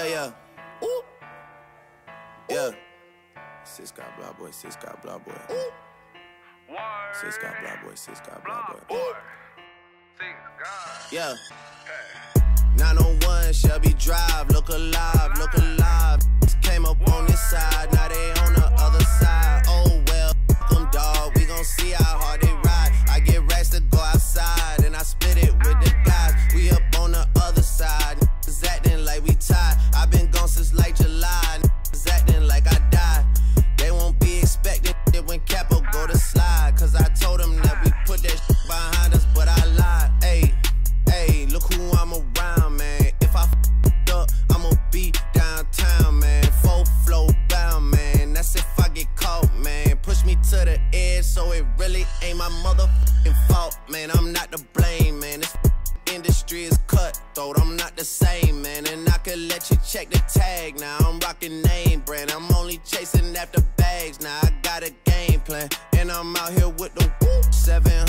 yeah. Ooh. Yeah. Sis got blah boy, sis got blah boy. Sis got blah boy, sis got blah boy. Yeah. 901 Shelby Drive, look alive, look alive. Came up on this side, now they on the other side. Oh well, fuck them dawg, we gon' see how hard they ride. I get racks to go outside, and I split it with the guys. We up on the other side, niggas acting like we tied. I been gone since like July, niggas acting like I died. They won't be expecting it when Capo go to slide, cause I told them that we put that shit behind us, but I lied. Hey, look who I'm around, man. If I f***ed up, I'ma be downtown, man. Full flow bound, man. That's if I get caught, man. Push me to the edge, so it really ain't my motherfucking fault, man. I'm not to blame, man. This industry is cutthroat, I'm not the same, man. And I could let you check the tag now. I'm rocking name brand, I'm only chasing after bags now. I got a game plan, and I'm out here with the whoop. 7